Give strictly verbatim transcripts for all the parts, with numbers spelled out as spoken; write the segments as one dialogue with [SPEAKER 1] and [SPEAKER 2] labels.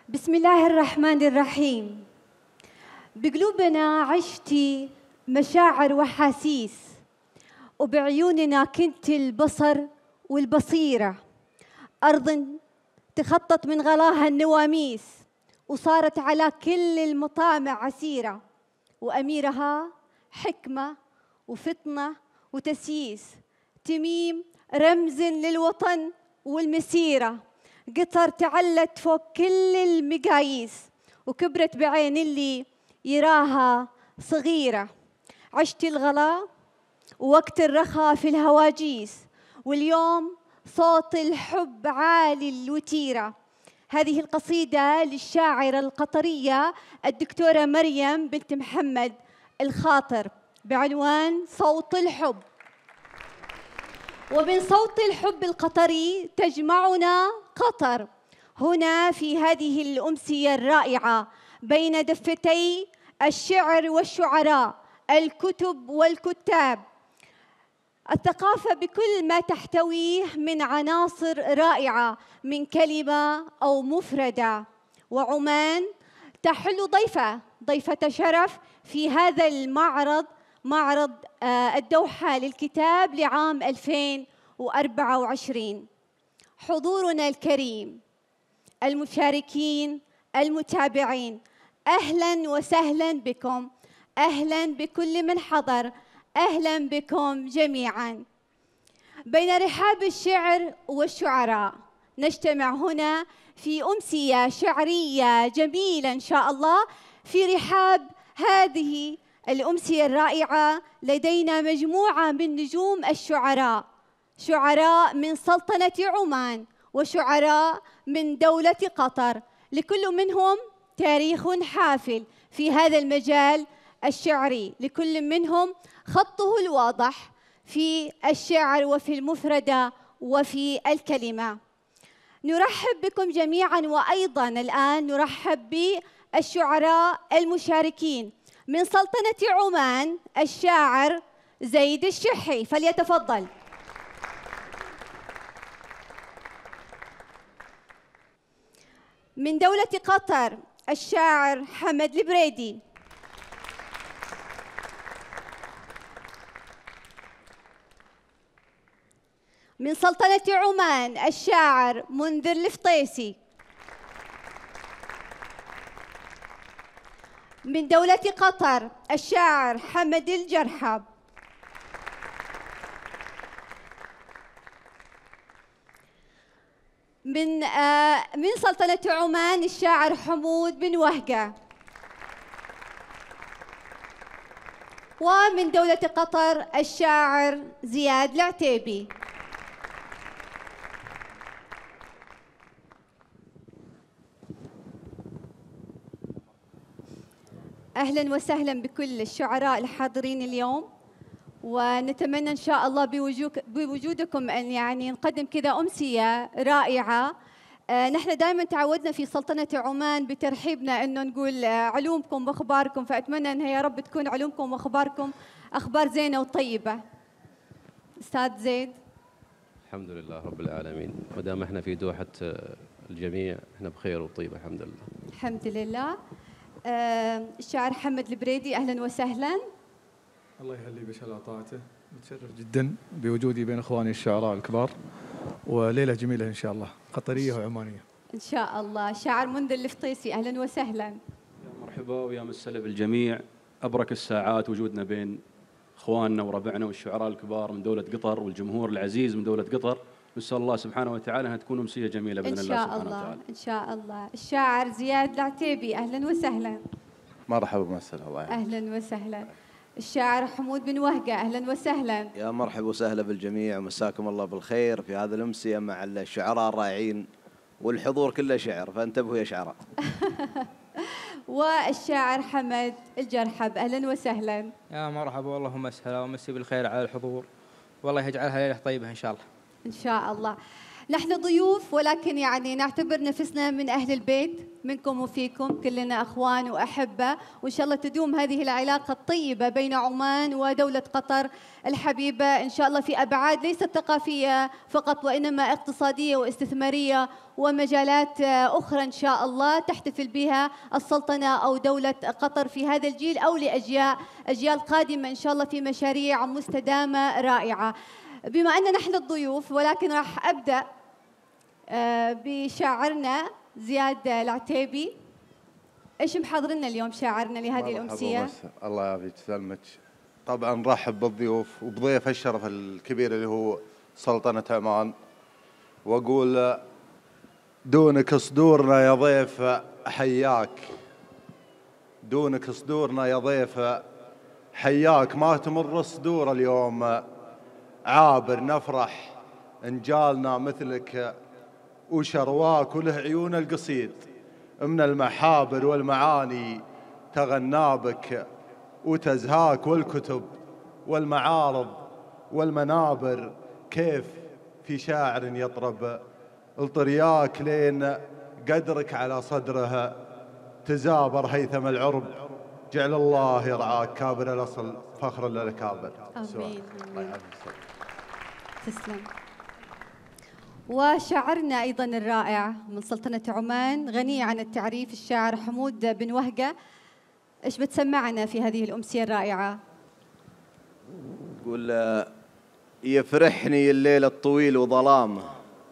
[SPEAKER 1] بسم الله الرحمن الرحيم. بقلوبنا عشتي مشاعر وحاسيس، وبعيوننا كنت البصر والبصيرة. أرض تخطط من غلاها النواميس، وصارت على كل المطامع عسيرة، وأميرها حكمة وفطنة وتسييس، تميم رمز للوطن والمسيرة، قطر تعلت فوق كل المقاييس، وكبرت بعين اللي يراها صغيرة. عشت الغلا ووقت الرخاء في الهواجيس، واليوم صوت الحب عالي الوتيرة. هذه القصيدة للشاعرة القطرية الدكتورة مريم بنت محمد الخاطر بعنوان صوت الحب. ومن صوت الحب القطري تجمعنا قطر هنا في هذه الأمسية الرائعة بين دفتي الشعر والشعراء، الكتب والكتاب، الثقافة بكل ما تحتويه من عناصر رائعة من كلمة أو مفردة. وعمان تحل ضيفة ضيفة شرف في هذا المعرض، معرض الدوحة للكتاب لعام ألفين وأربعة وعشرين. حضورنا الكريم، المشاركين، المتابعين، أهلاً وسهلاً بكم، أهلاً بكل من حضر، أهلاً بكم جميعاً. بين رحاب الشعر والشعراء نجتمع هنا في أمسية شعرية جميلة إن شاء الله. في رحاب هذه الأمسية الرائعة لدينا مجموعة من نجوم الشعراء، شعراء من سلطنة عمان وشعراء من دولة قطر، لكل منهم تاريخ حافل في هذا المجال الشعري، لكل منهم خطه الواضح في الشعر وفي المفردة وفي الكلمة. نرحب بكم جميعاً، وأيضاً الآن نرحب بالشعراء المشاركين. من سلطنة عمان الشاعر زيد الشحي، فليتفضل. من دولة قطر الشاعر حمد البريدي. من سلطنة عمان الشاعر منذر الفطيسي. من دولة قطر الشاعر حمد الجرحب. من آه من سلطنة عمان الشاعر حمود بن وهقة. ومن دولة قطر الشاعر زياد العتيبي. أهلاً وسهلاً بكل الشعراء الحاضرين اليوم، ونتمنى إن شاء الله بوجودكم أن يعني نقدم كذا أمسية رائعة. آه نحن دائماً تعودنا في سلطنة عمان بترحيبنا أنه نقول آه علومكم وأخباركم، فأتمنى أنها يا رب تكون علومكم وأخباركم أخبار زينة وطيبة. أستاذ زيد.
[SPEAKER 2] الحمد لله رب العالمين، ودام احنا في دوحة الجميع احنا بخير وطيبة الحمد لله.
[SPEAKER 1] الحمد لله. آه الشاعر حمد البريدي، أهلاً وسهلاً.
[SPEAKER 3] الله يهلي بشهادة طاعته، متشرف جدا بوجودي بين اخواني الشعراء الكبار، وليله جميله ان شاء الله، قطريه وعمانيه
[SPEAKER 1] ان شاء الله. شاعر منذر الفطيسي، اهلا وسهلا.
[SPEAKER 4] يا مرحبا ويا مسهلا بالجميع. ابرك الساعات وجودنا بين اخواننا وربعنا والشعراء الكبار من دوله قطر والجمهور العزيز من دوله قطر. نسال الله سبحانه وتعالى انها تكون امسيه جميله باذن الله سبحانه
[SPEAKER 1] الله
[SPEAKER 4] وتعالى.
[SPEAKER 1] ان شاء الله. الشاعر زياد العتيبي، اهلا وسهلا.
[SPEAKER 5] مرحبا ومسهلا. الله يحفظك.
[SPEAKER 1] اهلا وسهلا. الشاعر حمود بن وهقة، اهلا وسهلا.
[SPEAKER 5] يا مرحبا وسهلا بالجميع، ومساكم الله بالخير في هذه الامسيه مع الشعراء الرائعين، والحضور كله شعر، فانتبهوا يا شعراء.
[SPEAKER 1] والشاعر حمد الجرحب، اهلا وسهلا.
[SPEAKER 6] يا مرحبا والله مسهلا، ومسي بالخير على الحضور، والله يجعلها ليله طيبه ان شاء الله.
[SPEAKER 1] ان شاء الله. نحن ضيوف ولكن يعني نعتبر نفسنا من أهل البيت، منكم وفيكم، كلنا أخوان وأحبة، وإن شاء الله تدوم هذه العلاقة الطيبة بين عمان ودولة قطر الحبيبة إن شاء الله في أبعاد ليست ثقافية فقط وإنما اقتصادية واستثمارية ومجالات أخرى إن شاء الله تحتفل بها السلطنة أو دولة قطر في هذا الجيل أو لأجيال أجيال قادمة إن شاء الله في مشاريع مستدامة رائعة. بما أن نحن الضيوف ولكن راح أبدأ بشاعرنا زياد العتيبي. ايش محضرنا اليوم شاعرنا لهذه الأمسية؟
[SPEAKER 6] الله يعافيك ويسلمك. طبعا نرحب بالضيوف وبضيف الشرف الكبير اللي هو سلطنة عمان، واقول دونك صدورنا يا ضيف حياك، دونك صدورنا يا ضيف حياك، ما تمر صدور اليوم عابر، نفرح ان جالنا مثلك وشرواك، وله عيون القصيد من المحابر والمعاني تغنى بك وتزهاك، والكتب والمعارض والمنابر كيف في شاعر يطرب الطرياك، لين قدرك على صدره تزابر هيثم العرب، جعل الله يرعاك كابر الأصل فخر للأكابر.
[SPEAKER 1] آمين. تسلم. وشاعرنا أيضا الرائع من سلطنة عمان غني عن التعريف الشاعر حمود بن وهقة، إيش بتسمعنا في هذه الأمسية الرائعة؟
[SPEAKER 5] يقول يفرحني الليل الطويل وظلامه،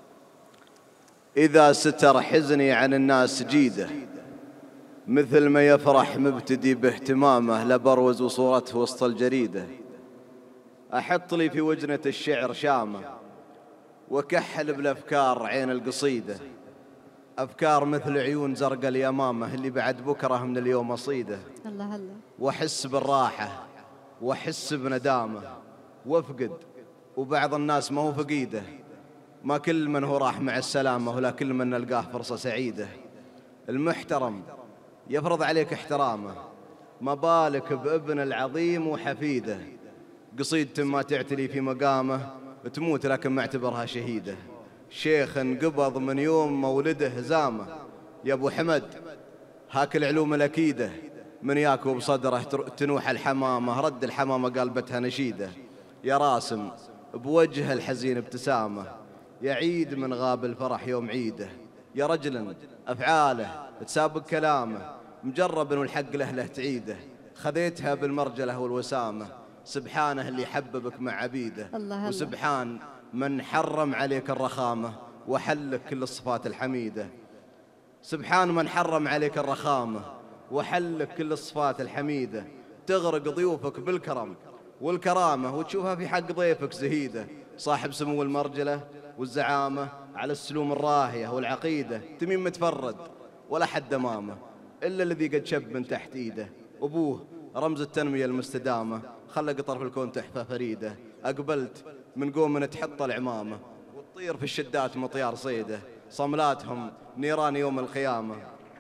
[SPEAKER 5] إذا ستر حزني عن الناس جيده، مثل ما يفرح مبتدي باهتمامه لبروز وصورته وسط الجريدة، أحط لي في وجنة الشعر شامة وكحل بالأفكار عين القصيدة، أفكار مثل عيون زرق اليمامة اللي بعد بكرة من اليوم أصيده،
[SPEAKER 1] الله الله،
[SPEAKER 5] وأحس بالراحة وأحس بندامة وأفقد، وبعض الناس ما هو فقيده، ما كل من هو راح مع السلامة ولا كل من نلقاه فرصة سعيدة. المحترم يفرض عليك احترامه، ما بالك بابن العظيم وحفيده، قصيدة ما تعتلي في مقامه تموت لكن ما اعتبرها شهيدة، شيخ انقبض من يوم مولده زامه، يا ابو حمد هاك العلوم الأكيدة، من ياكو بصدره تنوح الحمامة، رد الحمامة قلبتها نشيدة، يا راسم بوجه الحزين ابتسامة، يعيد من غاب الفرح يوم عيده، يا رجل أفعاله تسابق كلامه، مجرب والحق لهله تعيده، خذيتها بالمرجلة والوسامة، سبحانه اللي حببك مع عبيده،
[SPEAKER 1] الله
[SPEAKER 5] وسبحان من حرم عليك الرخامة وحلك كل الصفات الحميدة، سبحان من حرم عليك الرخامة وحلك كل الصفات الحميدة، تغرق ضيوفك بالكرم والكرامة وتشوفها في حق ضيفك زهيدة، صاحب سمو المرجلة والزعامة على السلوم الراهية والعقيدة، تميم متفرد ولا حد أمامه إلا الذي قد شب من تحت إيده، أبوه رمز التنمية المستدامة، خلى قطر في الكون تحفة فريدة، أقبلت من قوم تحط العمامة وتطير في الشدات مطيار صيده، صملاتهم نيران يوم القيامة،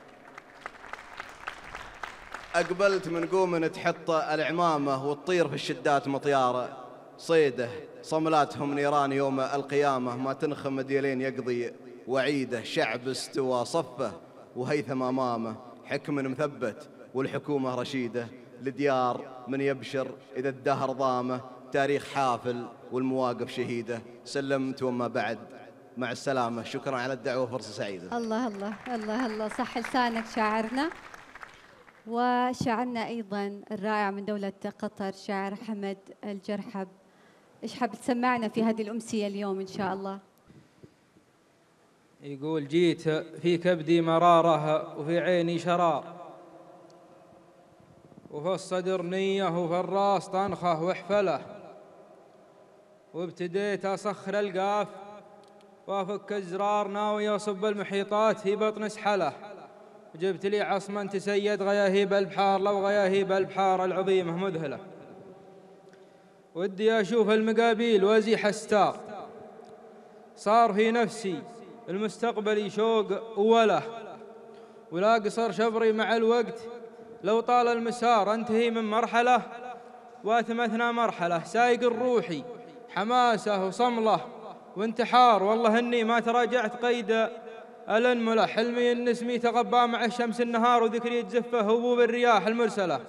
[SPEAKER 5] أقبلت من قوم تحط العمامة وتطير في الشدات مطيار صيده، صملاتهم نيران يوم القيامة، ما تنخم ديلين يقضي وعيده، شعب استوى صفه وهيثم أمامه، حكم مثبت والحكومة رشيدة، لديار من يبشر إذا الدهر ضامه، تاريخ حافل والمواقف شهيدة، سلمت وما بعد مع السلامة، شكرا على الدعوة وفرصة سعيدة.
[SPEAKER 1] الله الله الله الله، صح لسانك شاعرنا. وشاعرنا أيضا الرائع من دولة قطر شاعر حمد الجرحب، إيش حاب تسمعنا في هذه الأمسية اليوم إن شاء الله؟
[SPEAKER 7] يقول جيت في كبدي مرارة وفي عيني شرار، وفي الصدر نية وفي الراس طنخة وحفلة، وابتديت أصخر القاف وافك الزرار ناوي أصب المحيطات في بطن سحلة، جبت لي عصما تسيد غياهيب البحار، لو غياهيب البحار العظيمة مذهلة، ودي أشوف المقابيل وأزيح الستار، صار في نفسي المستقبل شوق وله، ولا قصر شبري مع الوقت لو طال المسار، انتهي من مرحلة وأتمثنا مرحلة، سايق الروحي حماسة وصملة وانتحار، والله إني ما تراجعت قيد الأنملة. حلمي النسمي تغبى مع الشمس النهار، وذكري تزفه هبوب الرياح المرسلة.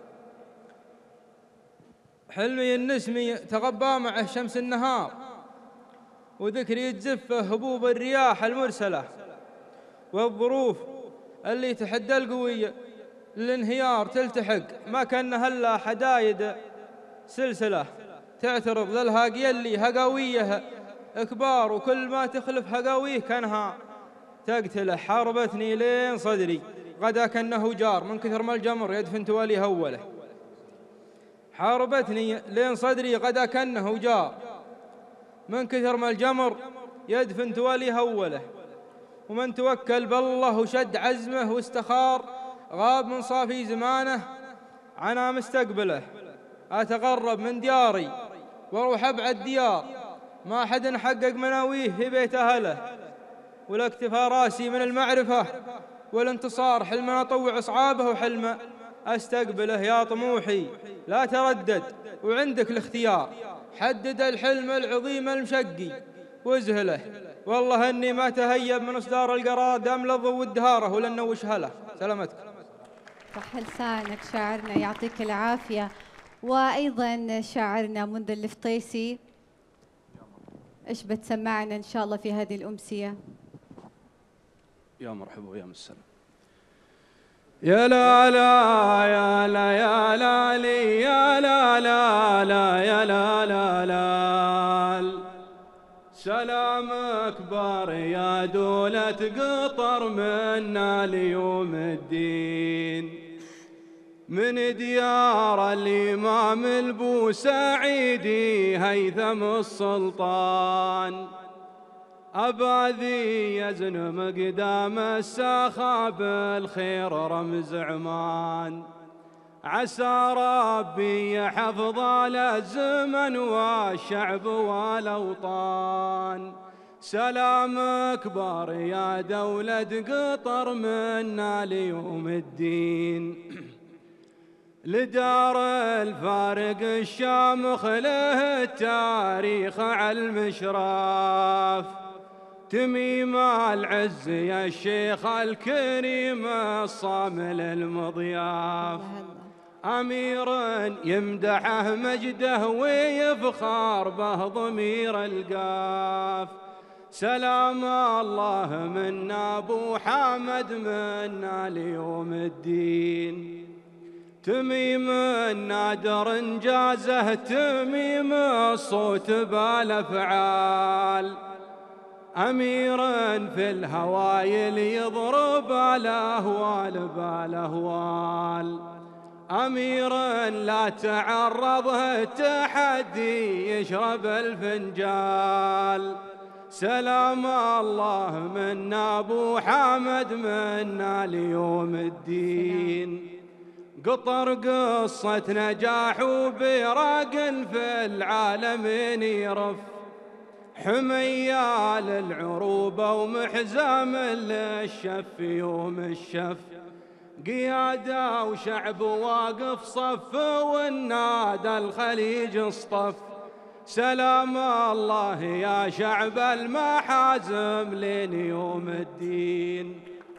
[SPEAKER 7] حلمي النسمي تغبى مع الشمس النهار، وذكري تزفه هبوب الرياح المرسلة. والظروف اللي تحدى القوية الانهيار تلتحق، ما كان هلا حدايد سلسلة تعترض للهاقية اللي هقاويه كبار، وكل ما تخلف هقاويه كانها تقتله. حاربتني لين صدري غدا كأنه جار، من كثر ما الجمر يدفن توالي هوله. حاربتني لين صدري غدا كأنه جار، من كثر ما الجمر يدفن توالي هوله. ومن توكل بالله وشد عزمه واستخار، غاب من صافي زمانه عنا مستقبله. أتغرب من دياري واروح أبعد ديار، ما حد حقق مناويه في بيت أهله. ولا اكتفى راسي من المعرفة والانتصار، حلم أطوع أصعابه وحلم أستقبله. يا طموحي لا تردد وعندك الاختيار، حدد الحلم العظيم المشقي وازهله. والله إني ما تهيب من إصدار القرار، دام لظو والدهارة ولن نوش هله. سلامتك.
[SPEAKER 1] صح لسانك شاعرنا، يعطيك العافية. وأيضا شاعرنا منذ الفطيسي، إيش بتسمعنا إن شاء الله في هذه الأمسية؟
[SPEAKER 4] يا مرحبا ويا مسلم.
[SPEAKER 8] يا لا لا يا لا يا لا لي يا لا لا لا يا لا لا لا. سلام أكبر يا دولة قطر منا ليوم الدين، من ديار الإمام البوسعيدي هيثم السلطان. أباذي يزن مقدام الساخة بالخير رمز عمان، عسى ربي يحفظ الزمن والشعب والأوطان. سلام أكبر يا دولة قطر منا ليوم الدين، لدار الفارق الشامخ له التاريخ على المشراف. تميم العز يا الشيخ الكريم الصامل المضياف، أمير يمدحه مجده ويفخر به ضمير القاف. سلام الله من أبو حامد منا ليوم الدين، تميم النادر انجازه تميم الصوت بالافعال. امير في الهوايل يضرب الاهوال بالاهوال، امير لا تعرض التحدي يشرب الفنجال. سلام الله من ابو حامد منا ليوم الدين، قطر قصة نجاح وبراق في العالمين يرف. حميال العروبة ومحزام للشف يوم الشف، قيادة وشعب واقف صف والنادى الخليج اصطف. سلام الله يا شعب المحازم لين يوم الدين.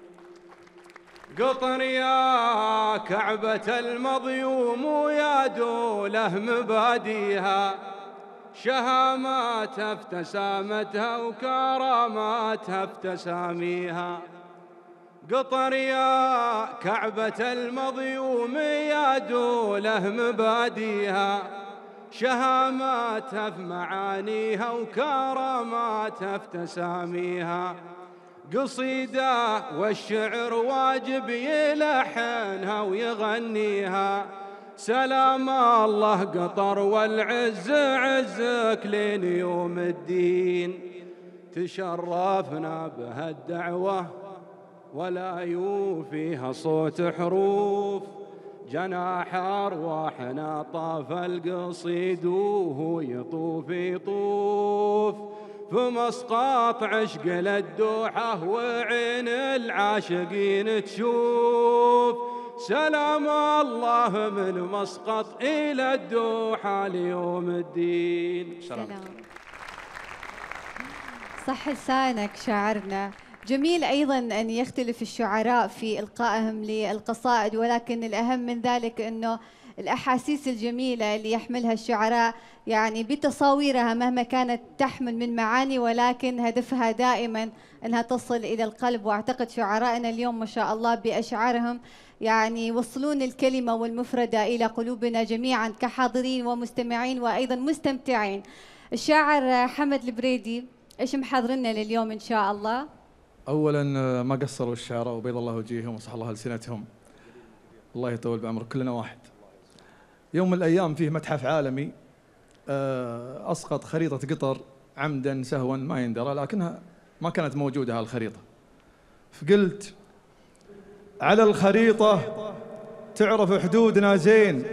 [SPEAKER 8] قطر يا كعبة المضيوم ويا دوله مباديها، شهاماتها افتسامتها وكراماتها افتساميها. قطر يا كعبة المضيوم يا دوله مباديها، شهاماتها في معانيها وكراماتها افتساميها. قصيدة والشعر واجب يلحنها ويغنيها. سلام الله قطر والعز عزك لين يوم الدين. تشرفنا بهالدعوة ولا يوفيها صوت حروف، جناح أرواحنا طاف القصيد وهو يطوف يطوف. في مسقط عشق للدوحة وعين العاشقين تشوف. سلام الله من مسقط إلى الدوحة ليوم الدين.
[SPEAKER 1] سلام. صح لسانك شاعرنا. جميل أيضا أن يختلف الشعراء في إلقائهم للقصائد، ولكن الأهم من ذلك أنه الأحاسيس الجميلة اللي يحملها الشعراء يعني بتصاويرها مهما كانت تحمل من معاني، ولكن هدفها دائما أنها تصل إلى القلب. وأعتقد شعرائنا اليوم ما شاء الله بأشعارهم يعني يوصلون الكلمة والمفردة إلى قلوبنا جميعا كحاضرين ومستمعين وأيضا مستمتعين. الشاعر حمد البريدي، إيش محضرنا لليوم إن شاء الله؟
[SPEAKER 3] اولا ما قصروا الشعراء وبيض الله وجيههم وصح الله السنتهم، الله يطول بعمرك، كلنا واحد. يوم من الايام فيه متحف عالمي اسقط خريطه قطر عمدا سهوا ما يندرى، لكنها ما كانت موجوده هالخريطه. فقلت على الخريطه تعرف حدودنا زين،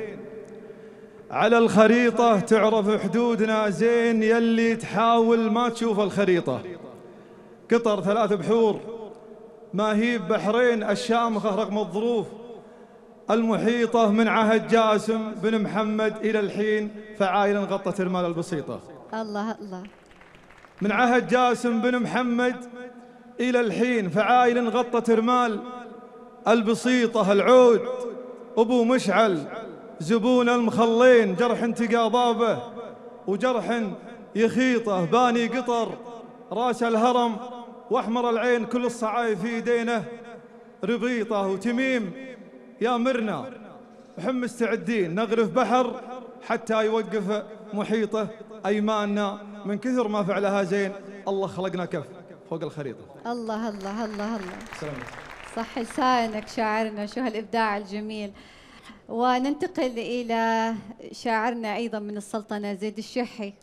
[SPEAKER 3] على الخريطه تعرف حدودنا زين، يلي تحاول ما تشوف الخريطه. قطر ثلاث بحور ما هي بحرين، الشامخة رغم الظروف المحيطة، من عهد جاسم بن محمد إلى الحين فعايلا غطت المال البسيطة.
[SPEAKER 1] الله الله.
[SPEAKER 3] من عهد جاسم بن محمد إلى الحين فعايلا غطت رمال البسيطة. العود أبو مشعل زبون المخلين، جرح انتقى ضابه وجرح يخيطه. باني قطر راس الهرم واحمر العين، كل الصعايب في يدينه ربيطه. وتميم يا مرنا وحم مستعدين نغرف بحر حتى يوقف محيطه. ايماننا من كثر ما فعلها زين، الله خلقنا كف فوق الخريطه.
[SPEAKER 1] الله الله الله الله.
[SPEAKER 3] سلام.
[SPEAKER 1] صح لسانك شاعرنا، شو هالابداع الجميل. وننتقل الى شاعرنا ايضا من السلطنه زيد الشحي.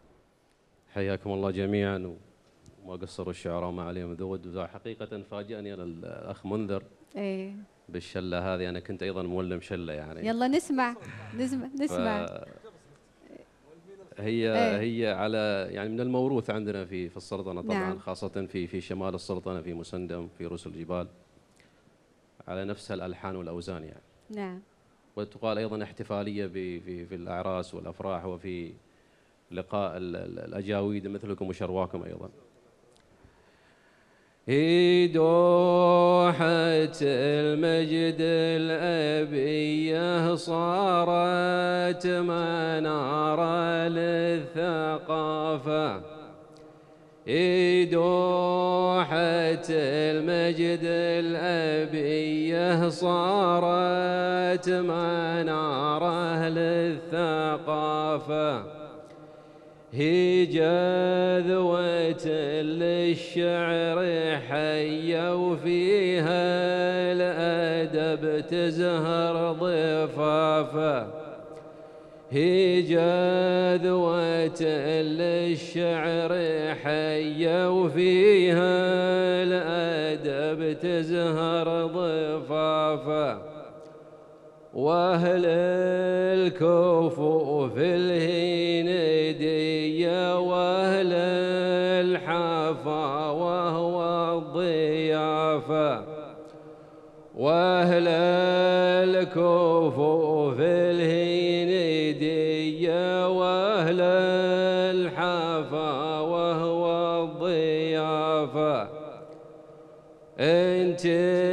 [SPEAKER 2] حياكم الله جميعا، وما قصروا الشعراء ما عليهم ذود. حقيقة فاجأني أنا الأخ منذر
[SPEAKER 1] ايه
[SPEAKER 2] بالشلة هذه، أنا كنت أيضا مولم شلة يعني.
[SPEAKER 1] يلا نسمع نسمع نسمع.
[SPEAKER 2] هي
[SPEAKER 1] ايه.
[SPEAKER 2] هي على يعني من الموروث عندنا في في السلطنة طبعا.
[SPEAKER 1] نعم.
[SPEAKER 2] خاصة في في شمال السلطنة، في مسندم، في رؤوس الجبال، على نفس الألحان والأوزان يعني.
[SPEAKER 1] نعم.
[SPEAKER 2] وتقال أيضا احتفالية في في في الأعراس والأفراح، وفي لقاء الأجاويد مثلكم وشرواكم أيضا. هي دوحة المجد الأبية صارت منارة للثقافة. هي دوحة المجد الأبية صارت منارة للثقافة. هي جذوة للشعر حية، وفيها الأدب تزهر ضفافة. هي جذوة للشعر حية، وفيها الأدب تزهر ضفافة. وأهل الكفوف الهندية، وأهل الحفا وهو الضيافة. وأهل الكفوف الهندية، وأهل الحفا وهو الضيافة. انت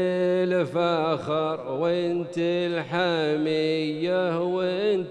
[SPEAKER 2] الفخر وانت الحمية، وانت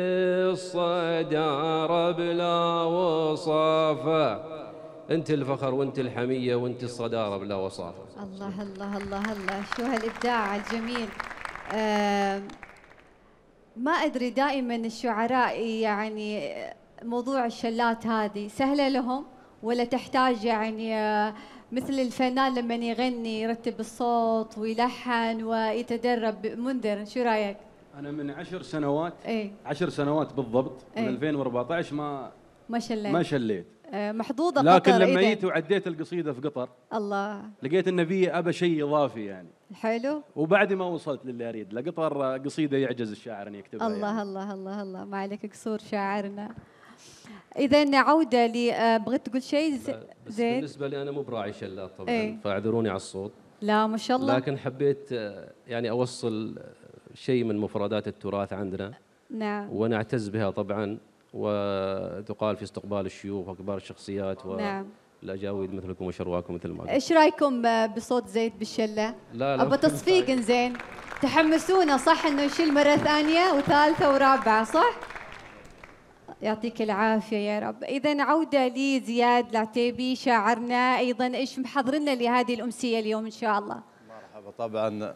[SPEAKER 2] الصدارة بلا وصافة. انت الفخر وانت الحمية وانت الصدارة بلا وصافة.
[SPEAKER 1] الله الله الله الله، شو هالابداع الجميل. آه ما ادري دائما الشعراء يعني موضوع الشلات هذه سهلة لهم، ولا تحتاج يعني آه مثل الفنان لما يغني يرتب الصوت ويلحن ويتدرب؟ منذر شو رايك؟
[SPEAKER 4] انا من عشر سنوات
[SPEAKER 1] ايه
[SPEAKER 4] عشر سنوات بالضبط، من
[SPEAKER 1] ايه؟
[SPEAKER 4] ألفين وأربعة عشر ما
[SPEAKER 1] ما شليت
[SPEAKER 4] ما شليت.
[SPEAKER 1] آه محظوظه
[SPEAKER 4] لكن
[SPEAKER 1] قطر.
[SPEAKER 4] لما
[SPEAKER 1] إيه
[SPEAKER 4] جيت وعديت القصيده في قطر
[SPEAKER 1] الله
[SPEAKER 4] لقيت النبي ابى شيء اضافي يعني
[SPEAKER 1] حلو.
[SPEAKER 4] وبعد ما وصلت للي اريد. لقطر قصيده يعجز الشاعر ان يكتبها.
[SPEAKER 1] الله
[SPEAKER 4] يعني.
[SPEAKER 1] الله الله الله، ما عليك قصور شاعرنا. اذا عوده ل آه بغيت تقول شيء زين؟
[SPEAKER 2] بالنسبه لي انا مو براعي شلات طبعا.
[SPEAKER 1] ايه؟
[SPEAKER 2] فاعذروني على الصوت.
[SPEAKER 1] لا ما شاء الله.
[SPEAKER 2] لكن حبيت يعني اوصل شيء من مفردات التراث عندنا.
[SPEAKER 1] نعم.
[SPEAKER 2] ونعتز بها طبعا، وتقال في استقبال الشيوخ وكبار الشخصيات و
[SPEAKER 1] نعم.
[SPEAKER 2] الاجاويد مثلكم وشرواكم مثل ما قلت.
[SPEAKER 1] ايش رايكم بصوت زيد بالشله؟
[SPEAKER 2] لا لا
[SPEAKER 1] ابى تصفيق زين، تحمسونا صح انه يشيل مره ثانيه وثالثه ورابعه صح؟ يعطيك العافيه يا رب. اذا عوده لزياد العتيبي شاعرنا، ايضا ايش محضرنا لهذه الامسيه اليوم ان شاء الله؟
[SPEAKER 6] مرحبا. طبعا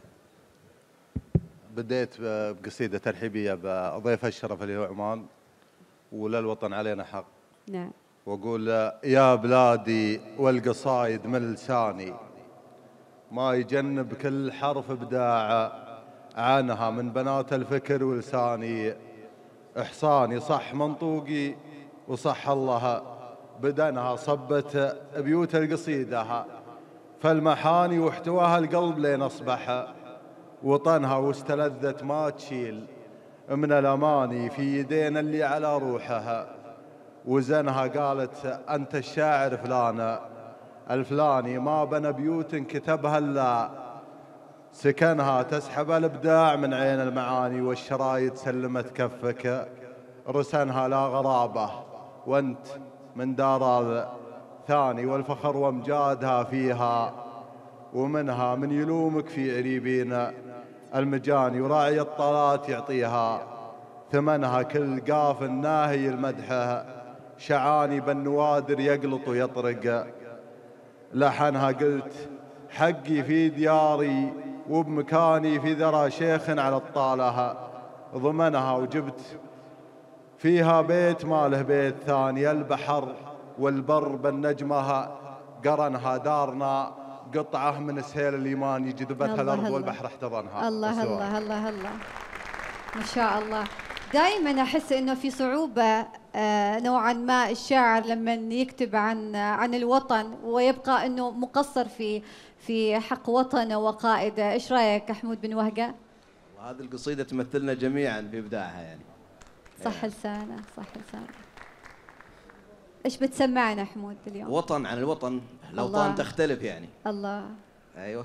[SPEAKER 6] بديت بقصيده ترحيبيه بضيف الشرف اللي هو عمان، وللوطن علينا حق.
[SPEAKER 1] نعم.
[SPEAKER 6] واقول يا بلادي والقصايد من لساني، ما يجنب كل حرف ابداع عنها من بنات الفكر ولساني. احصاني صح منطوقي وصح الله بدنها، صبت بيوت القصيده فالمحاني واحتواها القلب لين اصبح وطنها، واستلذت ما تشيل من الاماني في يدينا اللي على روحها. وزنها قالت انت الشاعر فلان الفلاني، ما بنى بيوت كتبها الا سكنها، تسحب الابداع من عين المعاني والشرايط سلمت كفك رسنها. لا غرابه وانت من دار ثاني، والفخر وامجادها فيها ومنها من يلومك في عريبين المجاني، وراعي الطلات يعطيها ثمنها. كل قاف ناهي المدح شعاني بالنوادر يقلط ويطرق لحنها. قلت حقي في دياري وبمكاني في ذرى شيخ على الطالة ضمنها، وجبت فيها بيت ما له بيت ثاني. البحر والبر بالنجمة قرنها، دارنا قطعة من سهيل الإيمان جذبتها الأرض والبحر احتضنها.
[SPEAKER 1] الله الله الله الله ما شاء الله. دائما أحس إنه في صعوبة آه نوعا ما الشاعر لما يكتب عن عن الوطن ويبقى إنه مقصر في في حق وطنه وقائده. إيش رأيك حمود بن وهقة؟
[SPEAKER 5] هذه القصيدة تمثلنا جميعا في إبداعها يعني.
[SPEAKER 1] صح لسانه صح لسانه. إيش بتسمعنا حمود اليوم؟
[SPEAKER 5] وطن عن الوطن، الأوطان تختلف يعني.
[SPEAKER 1] الله.
[SPEAKER 5] أيوه.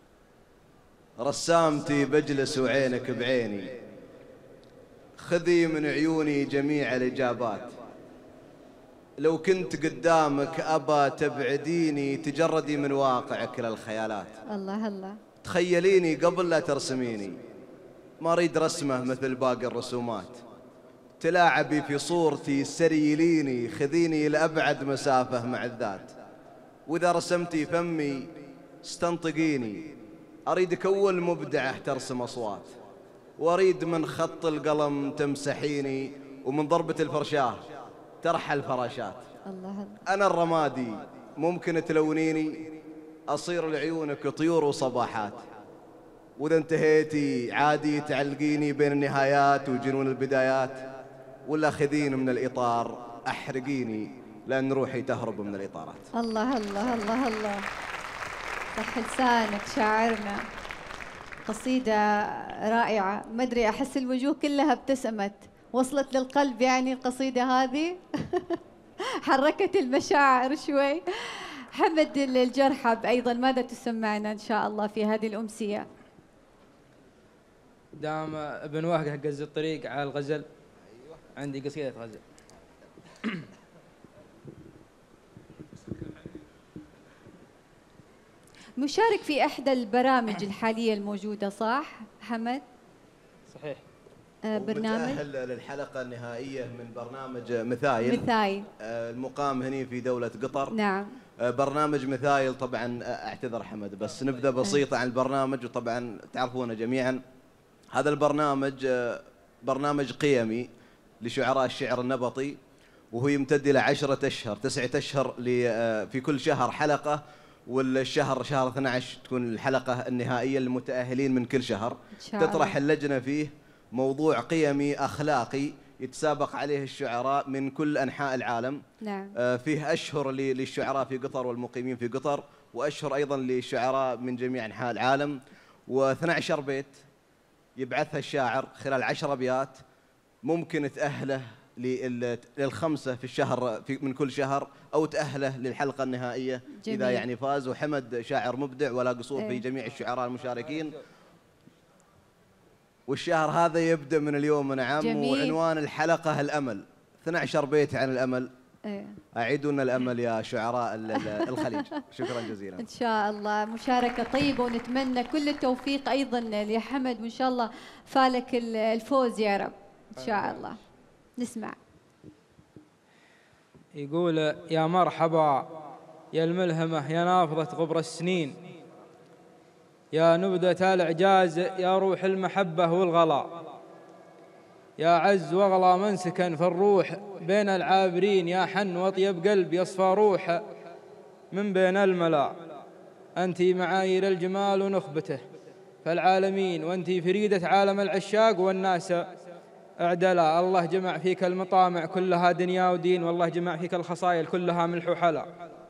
[SPEAKER 5] رسامتي بجلس وعينك بعيني، خذي من عيوني جميع الإجابات. لو كنت قدامك أبا تبعديني، تجردي من واقعك للخيالات.
[SPEAKER 1] الله الله.
[SPEAKER 5] تخيليني قبل لا ترسميني، ما أريد رسمة مثل باقي الرسومات. تلاعبي في صورتي سريليني، خذيني لأبعد مسافة مع الذات. وإذا رسمتي فمي استنطقيني، أريدك أول مبدعة ترسم أصوات. وأريد من خط القلم تمسحيني، ومن ضربة الفرشاة ترحل فراشات.
[SPEAKER 1] الله الله.
[SPEAKER 5] أنا الرمادي ممكن تلونيني، أصير لعيونك طيور وصباحات. وإذا انتهيتي عادي تعلقيني بين النهايات وجنون البدايات، ولا خذيني من الإطار أحرقيني لأن روحي تهرب من الإطارات.
[SPEAKER 1] الله الله الله الله. صح لسانك شاعرنا. قصيدة رائعة، ما أدري أحس الوجوه كلها ابتسمت، وصلت للقلب يعني القصيدة هذه. حركت المشاعر شوي. حمد الجرحب أيضا ماذا تسمعنا إن شاء الله في هذه الأمسية؟
[SPEAKER 7] دام ابن وهقة قز الطريق على الغزل، عندي قصيدة غزل.
[SPEAKER 1] مشارك في إحدى البرامج الحالية الموجودة صح حمد؟
[SPEAKER 7] صحيح.
[SPEAKER 1] آه برنامج
[SPEAKER 5] متأهل للحلقة النهائية من برنامج مثايل.
[SPEAKER 1] مثايل.
[SPEAKER 5] آه المقام هنا في دولة قطر.
[SPEAKER 1] نعم.
[SPEAKER 5] آه برنامج مثايل طبعا، اعتذر حمد بس نبذة بسيطة عن البرنامج، وطبعا تعرفونه جميعا. هذا البرنامج آه برنامج قيمي لشعراء الشعر النبطي، وهو يمتد إلى عشرة أشهر تسعة أشهر في كل شهر حلقة، والشهر شهر اثني عشر تكون الحلقة النهائية للمتأهلين من كل شهر. تطرح اللجنة فيه موضوع قيمي أخلاقي يتسابق عليه الشعراء من كل أنحاء العالم.
[SPEAKER 1] نعم.
[SPEAKER 5] آه فيه أشهر للشعراء في قطر والمقيمين في قطر، وأشهر أيضا للشعراء من جميع أنحاء العالم. واثني عشر بيت يبعثها الشاعر خلال عشر أبيات، ممكن تأهله للخمسة في الشهر في من كل شهر، أو تأهله للحلقة النهائية جميل. إذا يعني فاز. وحمد شاعر مبدع ولا قصور في جميع الشعراء المشاركين. والشهر هذا يبدأ من اليوم. نعم.
[SPEAKER 1] جميل.
[SPEAKER 5] وعنوان الحلقة الأمل، اثني عشر بيت عن الأمل.
[SPEAKER 1] إيه.
[SPEAKER 5] أعيدوا لنا الأمل يا شعراء الخليج. شكرا جزيلا.
[SPEAKER 1] إن شاء الله مشاركة طيبة، ونتمنى كل التوفيق أيضا لحمد، وإن شاء الله فالك الفوز يا رب إن شاء الله. نسمع.
[SPEAKER 7] يقول: يا مرحبا يا الملهمة يا نافضة غبر السنين، يا نبذة الإعجاز يا روح المحبة والغلا، يا عز وغلا من سكن في الروح بين العابرين، يا حن وطيب قلب يصفى روح من بين الملا، أنت معايير الجمال ونخبته فالعالمين، وأنت فريدة عالم العشاق والناس اعدلا، الله جمع فيك المطامع كلها دنيا ودين، والله جمع فيك الخصائل كلها ملح وحلا،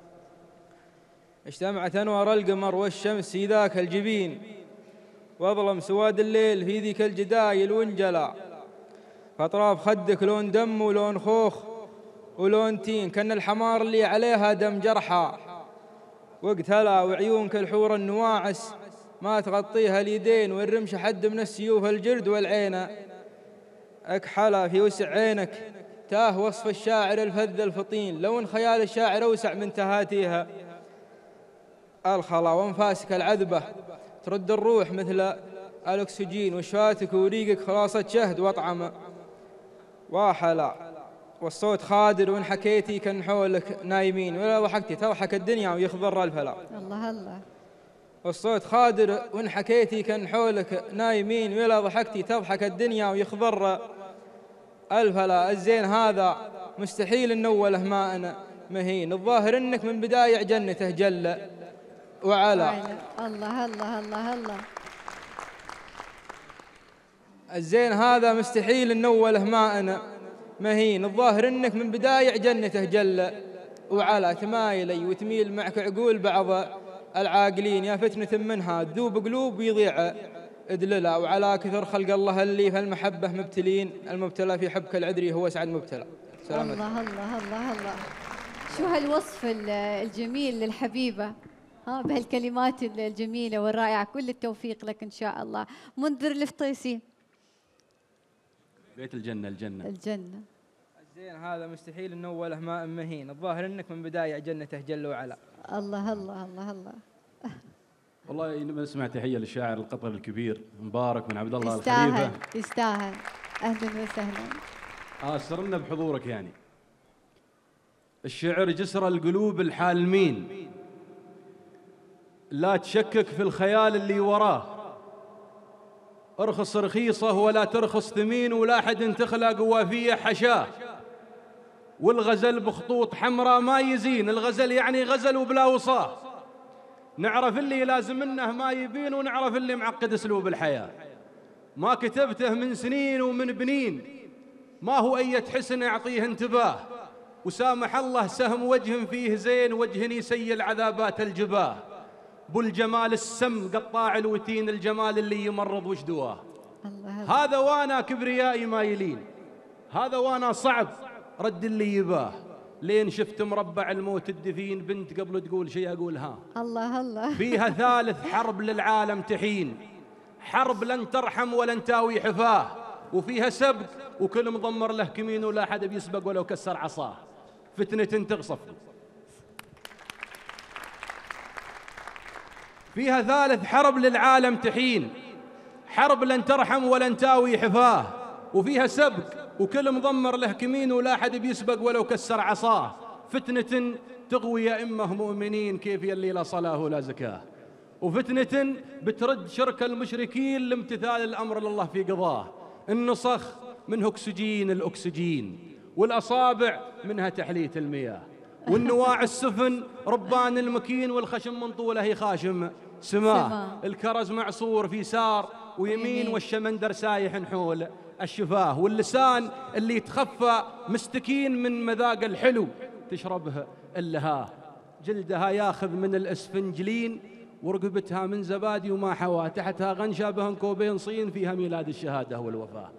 [SPEAKER 7] اجتمعت أنوار القمر والشمس في ذاك الجبين، واظلم سواد الليل في ذيك الجدايل وانجلا، فأطراف خدك لون دم ولون خوخ ولون تين، كان الحمار اللي عليها دم جرحى واقتلا، وعيونك الحور النواعس ما تغطيها اليدين، والرمش حد من السيوف الجلد والعين أكحلا، في وسع عينك تاه وصف الشاعر الفذ الفطين، لو ان خيال الشاعر أوسع من تهاتيها الخلا، وانفاسك العذبة ترد الروح مثل الأكسجين، وشفاتك وريقك خلاصة شهد وطعم واحلا، والصوت خادر وإن حكيتي كان حولك نايمين، ولا ضحكتي تضحك الدنيا ويخضر الفلا.
[SPEAKER 1] الله الله.
[SPEAKER 7] والصوت خادر وإن حكيتي كان حولك نايمين، ولا ضحكتي تضحك الدنيا ويخضر الفلا. الزين هذا مستحيل إن أوله ماء مهين، الظاهر إنك من بداية جنته جل وعلا.
[SPEAKER 1] الله الله الله الله.
[SPEAKER 7] الزين هذا مستحيل إن أوله ماء مهين، الظاهر إنك من بداية جنته جل وعلا، تمايلي وتميل معك عقول بعض العاقلين، يا فتنة منها تذوب قلوب ويضيع ادللا، وعلى كثر خلق الله اللي في المحبة مبتلين، المبتلى في حبك العذري هو اسعد مبتلى.
[SPEAKER 1] الله الله الله الله. شو هالوصف الجميل للحبيبة، ها بهالكلمات الجميلة والرائعة. كل التوفيق لك إن شاء الله. منذر الفطيسي.
[SPEAKER 4] بيت الجنة الجنة
[SPEAKER 1] الجنة.
[SPEAKER 7] الزين هذا مستحيل إنه أوله ماء مهين، الظاهر إنك من بداية جنته جل وعلا.
[SPEAKER 1] الله الله الله الله.
[SPEAKER 4] والله نسمع تحية للشاعر القطر الكبير مبارك بن عبد الله
[SPEAKER 1] يستاهل
[SPEAKER 4] الخليفة.
[SPEAKER 1] يستاهل. أهلا وسهلا.
[SPEAKER 4] آسرنا بحضورك يعني. الشعر جسر القلوب الحالمين، لا تشكك في الخيال اللي وراه، ارخص رخيصه ولا ترخص ثمين، ولا حد تخلق وافيه حشاه، والغزل بخطوط حمراء ما يزين، الغزل يعني غزل وبلا وصاه، نعرف اللي لازم منه ما يبين، ونعرف اللي معقد اسلوب الحياة، ما كتبته من سنين ومن بنين، ما هو أي حسن يعطيه انتباه، وسامح الله سهم وجه فيه زين، وجه يسيل عذابات الجباه، بالجمال السم قطاع الوتين، الجمال اللي يمرض وش دواه. هذا وانا كبريائي مايلين، هذا وانا صعب رد اللي يباه، لين شفت مربع الموت الدفين، بنت قبل تقول شيء اقول ها.
[SPEAKER 1] الله الله.
[SPEAKER 4] فيها ثالث حرب للعالم تحين، حرب لن ترحم ولن تاوي حفاه، وفيها سبق وكل مضمر له كمين، ولا حد بيسبق ولو كسر عصاه، فتنة تغصف. فيها ثالث حرب للعالم تحين، حرب لن ترحم ولن تاوي حفاه، وفيها سبق وكل مضمر له كمين، ولا حد بيسبق ولو كسر عصاه، فتنة تغوي أئمة مؤمنين، كيف يلي لا صلاة ولا زكاة، وفتنة بترد شرك المشركين لامتثال الأمر لله في قضاه، النصخ منه أكسجين الأكسجين، والأصابع منها تحلية المياه، والنواع السفن ربان المكين، والخشم من طوله يخاشم سماه، الكرز معصور في سار ويمين، والشمندر سايح حول الشفاه، واللسان اللي يتخفى مستكين من مذاق الحلو، تشربه اللهاه، جلدها ياخذ من الاسفنجلين، ورقبتها من زبادي وما حوى، تحتها غنشة بهن كوبين صين، فيها ميلاد الشهادة والوفاة.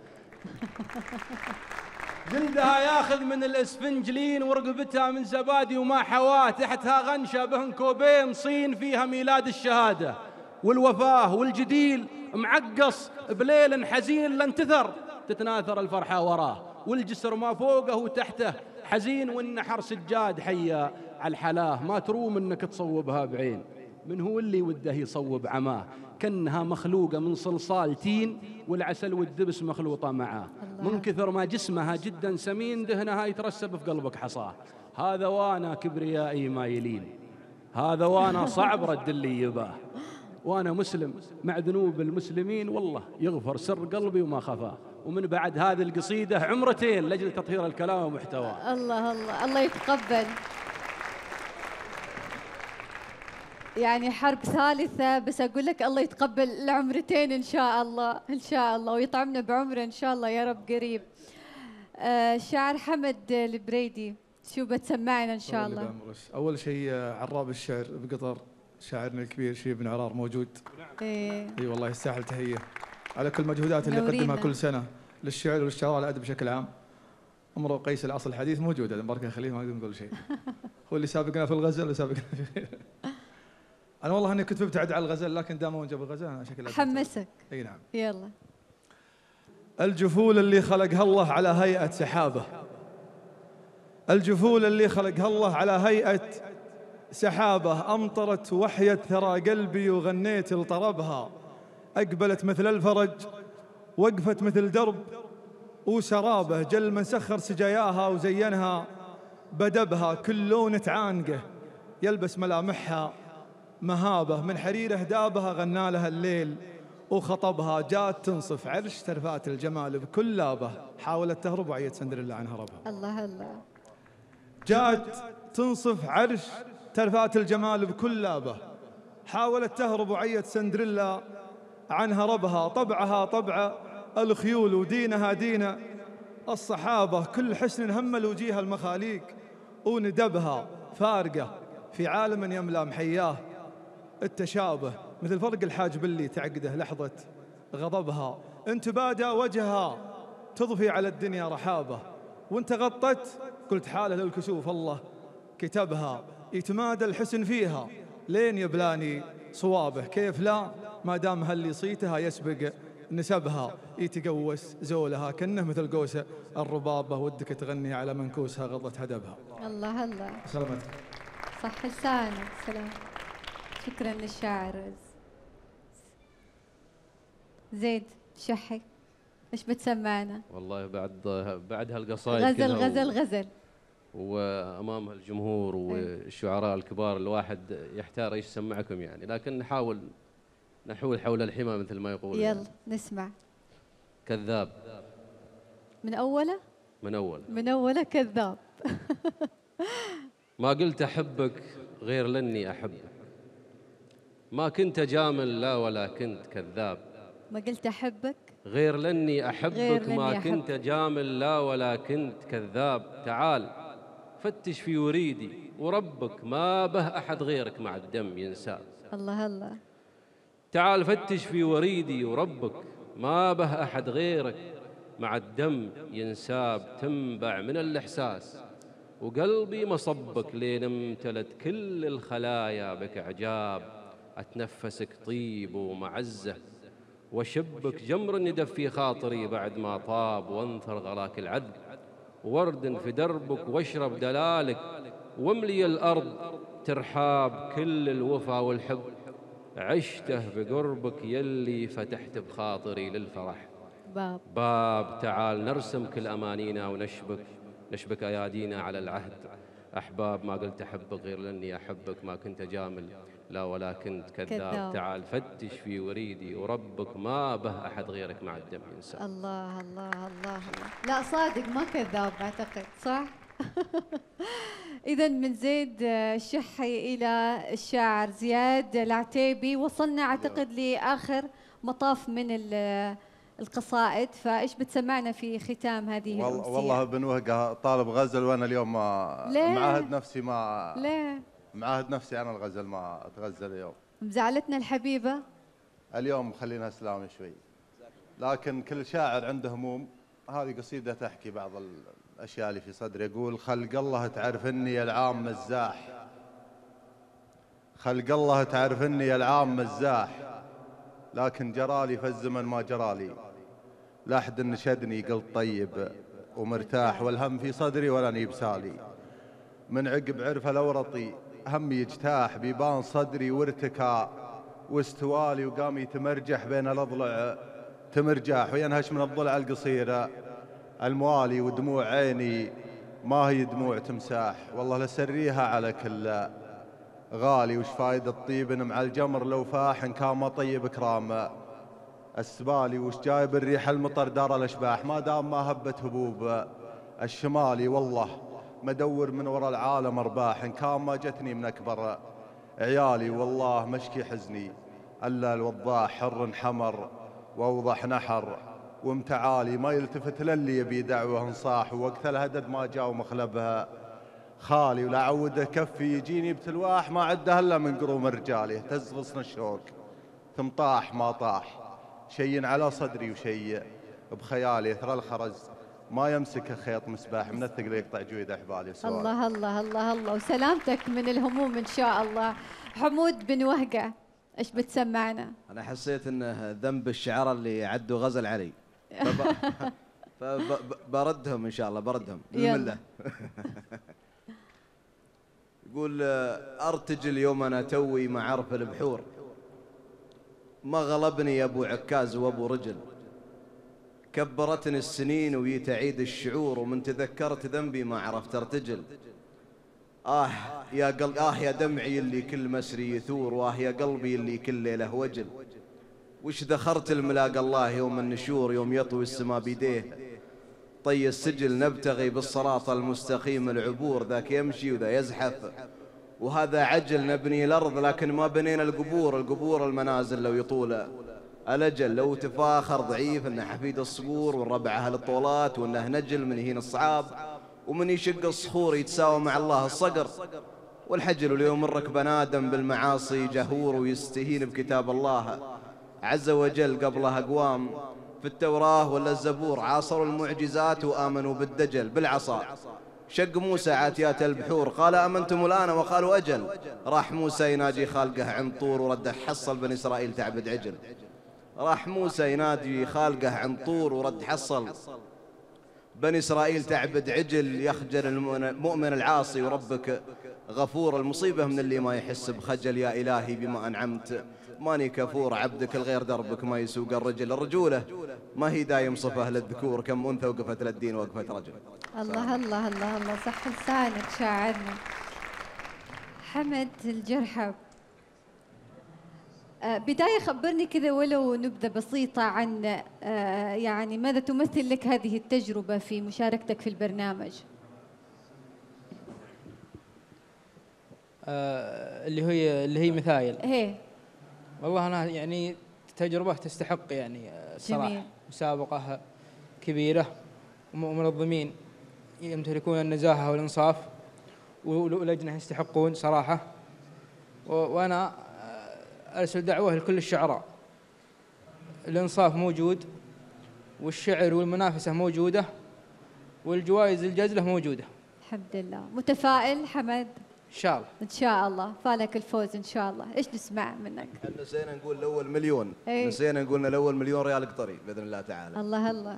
[SPEAKER 4] جلدها ياخذ من الاسفنجلين، ورقبتها من زبادي وما حواه، تحتها غنشة بهن كوبين صين، فيها ميلاد الشهادة والوفاة، والجديل معقص بليل حزين لن تثر، تتناثر الفرحة وراه، والجسر ما فوقه وتحته
[SPEAKER 8] حزين والنحر سجاد حيا على الحلاه، ما تروم انك تصوبها بعين، من هو اللي وده يصوب عماه، كأنها مخلوقة من صلصال تين والعسل والدبس مخلوطة معاه، من كثر ما جسمها جدا سمين دهنها يترسب في قلبك حصاه. هذا وانا كبريائي مايلين، هذا وانا صعب رد اللي يباه، وانا مسلم مع ذنوب المسلمين والله يغفر سر قلبي وما خفاه. ومن بعد هذه القصيدة عمرتين لأجل تطهير الكلام ومحتواه.
[SPEAKER 1] الله الله الله يتقبل. يعني حرب ثالثة، بس أقول لك الله يتقبل العمرتين إن شاء الله إن شاء الله، ويطعمنا بعمره إن شاء الله يا رب قريب. آه شاعر حمد البريدي، شو بتسمعنا إن شاء الله؟
[SPEAKER 3] أول شيء عراب الشعر بقطر، شاعرنا الكبير شيب بن عرار موجود.
[SPEAKER 1] إيه
[SPEAKER 3] اي والله يستاهل تحية على كل المجهودات اللي يقدمها كل سنة للشعر والشعراء الأدب بشكل عام. امرؤ قيس العصر الحديث موجود، هذا مبارك خليل ما نقدر نقول شيء. هو اللي سابقنا في الغزل وسابقنا في أنا والله إني كنت مبتعد على الغزل، لكن دام جاب الغزل أنا شكلها
[SPEAKER 1] حمسك.
[SPEAKER 3] اي نعم.
[SPEAKER 1] يلا.
[SPEAKER 3] الجفول اللي خلقها الله على هيئة سحابة، الجفول اللي خلقها الله على هيئة سحابة، أمطرت وحيت ثرى قلبي وغنيت لطربها، أقبلت مثل الفرج وقفت مثل درب وسرابه، جل من سخر سجاياها وزينها بدبها، كل لون تعانقه يلبس ملامحها مهابة، من حرير أهدابها غنى لها الليل وخطبها، جات تنصف عرش ترفات الجمال بكل لابه، حاولت تهرب وعيت سندريلا عن هربها.
[SPEAKER 1] الله الله.
[SPEAKER 3] جات تنصف عرش ترفات الجمال بكل لابه، حاولت تهرب وعيت سندريلا عن هربها، طبعها طبع الخيول ودينها دين الصحابة، كل حسن هم الوجيه المخاليق وندبها، فارقة في عالم يملأ محياه التشابه، مثل فرق الحاجب اللي تعقده لحظة غضبها، انت بادى وجهها تضفي على الدنيا رحابة، وانت غطت قلت حاله للكسوف الله كتبها، يتمادى الحسن فيها لين يبلاني صوابه، كيف لا ما دام هاللي صيتها يسبق نسبها، يتقوس زولها كأنه مثل قوسة الربابة، ودك تغني على منكوسها غضت هدبها.
[SPEAKER 1] الله الله.
[SPEAKER 3] سلامتك.
[SPEAKER 1] صح لسانك. سلام. شكرا للشاعر زيد شحي. ايش بتسمعنا؟
[SPEAKER 2] والله بعد بعد هالقصايد
[SPEAKER 1] غزل غزل
[SPEAKER 2] و...
[SPEAKER 1] غزل
[SPEAKER 2] وامام الجمهور والشعراء الكبار الواحد يحتار ايش سمعكم يعني، لكن نحاول نحول حول الحمى مثل ما يقول.
[SPEAKER 1] يلا
[SPEAKER 2] يعني.
[SPEAKER 1] نسمع.
[SPEAKER 2] كذاب.
[SPEAKER 1] من اوله؟
[SPEAKER 2] من اوله.
[SPEAKER 1] من اوله كذاب.
[SPEAKER 2] ما قلت احبك غير لاني احبك، ما كنت جامل لا ولا كنت كذاب،
[SPEAKER 1] ما قلت احبك
[SPEAKER 2] غير لاني احبك،
[SPEAKER 1] غير لأني
[SPEAKER 2] ما
[SPEAKER 1] أحبك.
[SPEAKER 2] كنت جامل لا ولا كنت كذاب، تعال فتش في وريدي وربك ما به احد غيرك مع الدم ينساب.
[SPEAKER 1] الله الله.
[SPEAKER 2] تعال فتش في وريدي وربك ما به احد غيرك مع الدم ينساب، تنبع من الاحساس وقلبي مصبك لين امتلت كل الخلايا بك عجاب، اتنفسك طيب ومعزه وشبك جمر يدفي خاطري بعد ما طاب، وانثر غلاك العذب ورد في دربك واشرب دلالك، واملي الارض ترحاب كل الوفا والحب عشته بقربك يلي فتحت بخاطري للفرح
[SPEAKER 1] باب
[SPEAKER 2] باب. تعال نرسم كل امانينا ونشبك نشبك ايادينا على العهد احباب، ما قلت احبك غير لاني احبك، ما كنت جامل لا ولا كنت كذاب, كذاب. تعال فتش في وريدي وربك ما به احد غيرك مع الدم ينسى.
[SPEAKER 1] الله الله الله الله. لا صادق ما كذاب اعتقد، صح؟ إذا من زيد الشحي إلى الشاعر زياد العتيبي وصلنا أعتقد لآخر مطاف من القصائد، فإيش بتسمعنا في ختام هذه
[SPEAKER 6] والله والله بن وهقة طالب غزل، وأنا اليوم ما معاهد نفسي ما
[SPEAKER 1] ليه؟
[SPEAKER 6] معاهد نفسي أنا الغزل ما أتغزل اليوم.
[SPEAKER 1] مزعلتنا الحبيبة
[SPEAKER 6] اليوم خلينا سلام شوي، لكن كل شاعر عنده هموم. هذه قصيدة تحكي بعض الأشياء اللي في صدري. يقول خلق الله تعرف إني العام مزاح، خلق الله تعرف إني العام مزاح، لكن جرالي فالزمن ما جرالي، لا أحد نشدني قلت طيب ومرتاح والهم في صدري ولا بسالي. من عقب عرف الأورطي همي يجتاح بيبان صدري وارتكى واستوالي وقام يتمرجح بين الأضلع تمرجح وينهش من الضلع القصيرة الموالي ودموع عيني ما هي دموع تمساح. والله لسريها على كل غالي وش فايدة الطيب مع الجمر لو فاح إن كان ما طيب كرام السبالي. وش جايب الريح المطر دار الأشباح ما دام ما هبت هبوب الشمالي. والله مدور من وراء العالم أرباح إن كان ما جتني من أكبر عيالي. والله مشكي حزني ألا الوضاح حر حمر وأوضح نحر ومتعالي ما يلتفت للي يبي دعوه انصاح. ووقت الهدد ما جاء ومخلبها خالي ولا عوده كفي يجيني بتلواح ما عده الا من قروم رجالي. اهتز غصن الشوق ثم طاح ما طاح شيء على صدري وشيء بخيالي. اثر الخرز ما يمسك خيط مسباح من الثقل يقطع جويد احبالي.
[SPEAKER 1] الله الله الله الله وسلامتك من الهموم ان شاء الله. حمود بن وهقة ايش بتسمعنا؟
[SPEAKER 5] انا حسيت انه ذنب الشعراء اللي عدوا غزل علي فبردهم ان شاء الله بردهم بسم الله. يقول ارتجل يوم انا توي مع عرف البحور ما غلبني يا ابو عكاز وابو رجل كبرتني السنين ويتعيد الشعور ومن تذكرت ذنبي ما عرفت ارتجل. آه يا قلب آه يا دمعي اللي كل مسري يثور وآه يا قلبي اللي كل ليلة وجل. وش ذخرت الملاقى الله يوم النشور يوم يطوي السما بيديه طي السجل نبتغي بالصراط المستقيم العبور. ذاك يمشي وذا يزحف وهذا عجل نبني الأرض لكن ما بنينا القبور. القبور المنازل لو يطول الأجل لو تفاخر ضعيف إنه حفيد الصقور والربع أهل الطولات وإنه نجل من يهين الصعاب ومن يشق الصخور يتساوى مع الله الصقر. والحجل اليوم الركب آدم بالمعاصي جهور ويستهين بكتاب الله عز وجل. قبله أقوام في التوراة ولا الزبور عاصروا المعجزات وآمنوا بالدجل بالعصا. شق موسى عاتيات البحور قال آمنتم الآن وقالوا أجل. راح موسى يناجي خالقه عن طور ورد حصل بني إسرائيل تعبد عجل. راح موسى ينادي خالقه عن طور ورد حصل بني إسرائيل تعبد عجل. يخجل المؤمن العاصي وربك غفور. المصيبة من اللي ما يحس بخجل يا إلهي بما أنعمت ماني كفور. عبدك الغير دربك ما يسوق الرجل. الرجولة ما هي دايم صفة للذكور كم أنثى وقفت للدين وقفت رجل.
[SPEAKER 1] الله الله الله الله صح لسانك شاعرنا. حمد الجرحب بداية خبرني كذا ولو نبذة بسيطة عن يعني ماذا تمثل لك هذه التجربة في مشاركتك في البرنامج؟
[SPEAKER 7] آه اللي هي اللي هي مثايل.
[SPEAKER 1] هي
[SPEAKER 7] والله أنا يعني تجربة تستحق يعني الصراحة. جميل. مسابقة كبيرة ومنظمين يمتلكون النزاهة والإنصاف ولجنة يستحقون صراحة. وأنا أرسل دعوة لكل الشعراء. الإنصاف موجود والشعر والمنافسة موجودة والجوائز الجزلة موجودة.
[SPEAKER 1] الحمد لله. متفائل حمد؟
[SPEAKER 7] إن شاء الله.
[SPEAKER 1] إن شاء الله فالك الفوز إن شاء الله. إيش نسمع منك؟
[SPEAKER 5] نسينا نقول الأول مليون.
[SPEAKER 1] ايه؟
[SPEAKER 5] نسينا نقولنا الأول مليون ريال قطري بإذن الله تعالى.
[SPEAKER 1] الله الله.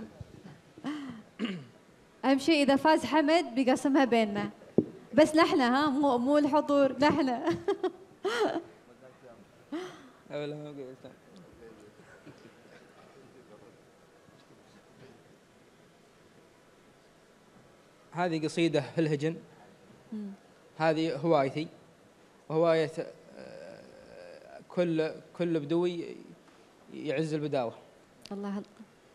[SPEAKER 1] أهم شيء إذا فاز حمد بيقسمها بيننا بس نحن ها مو مو الحضور نحن.
[SPEAKER 7] هذه قصيدة في الهجن. هذه هوايتي وهواية كل كل بدوي يعز البداوة.
[SPEAKER 1] الله الله.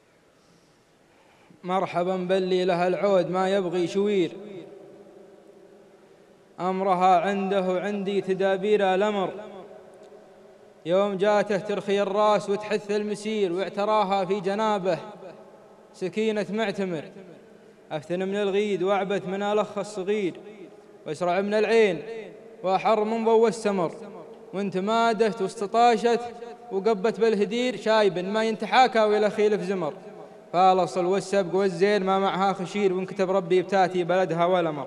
[SPEAKER 7] مرحبا باللي لها العود ما يبغي شوير أمرها عنده عندي تدابير الأمر. يوم جاته ترخي الراس وتحث المسير واعتراها في جنابه سكينة معتمر. أفتن من الغيد وأعبث من الأخ الصغير وأسرع من العين وأحر من ضوء السمر. وانت مادت واستطاشت وقبت بالهدير شايب ما ينتحاكا وإلى خيل في زمر. فالأصل والسبق والزين ما معها خشير وانكتب ربي بتاتي بلدها والأمر.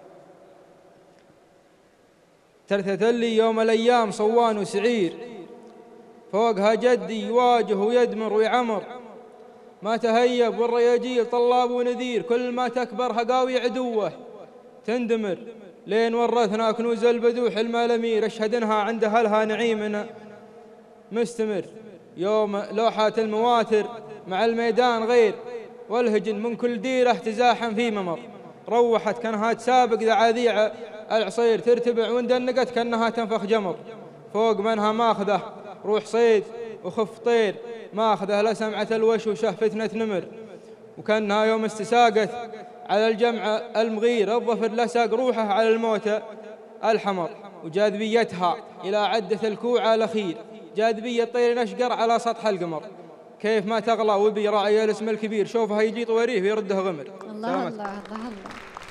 [SPEAKER 7] ترثت لي يوم الأيام صوان وسعير فوقها جدي يواجه ويدمر ويعمر. ما تهيب والرياجيل طلاب ونذير، كل ما تكبر هقاوي عدوه تندمر، لين ورثنا كنوز البدوح المالمير، اشهد انها عند اهلها نعيم مستمر. يوم لوحات المواتر مع الميدان غير، والهجن من كل ديره تزاحم في ممر، روحت كانها تسابق ذعاذيع العصير، ترتبع واندنقت كانها تنفخ جمر، فوق منها ماخذه روح صيد وخف طير، ماخذه لسمعة الوشوشه فتنة نمر، وكانها يوم استساقت على الجمع المغير، الظفر لساق روحه على الموت الحمر، وجاذبيتها إلى عدة الكوع الأخير، جاذبية طير نشقر على سطح القمر، كيف ما تغلى وبي راعي الاسم الكبير، شوفها يجي طويريه ويرده غمر.
[SPEAKER 1] الله الله الله الله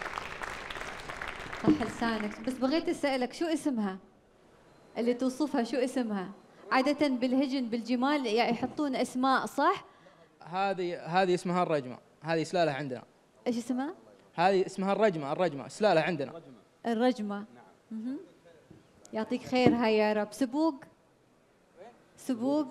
[SPEAKER 1] صح لسانك. بس بغيت أسألك شو اسمها اللي توصفها، شو اسمها؟ عادة بالهجن بالجمال يعني يحطون اسماء صح؟
[SPEAKER 7] هذه هذه اسمها الرجمة، هذه سلالة عندنا.
[SPEAKER 1] ايش اسمها؟
[SPEAKER 7] هذه اسمها الرجمة، الرجمة سلالة عندنا.
[SPEAKER 1] الرجمة. نعم. يعطيك خير هاي يا رب. سبوق سبوق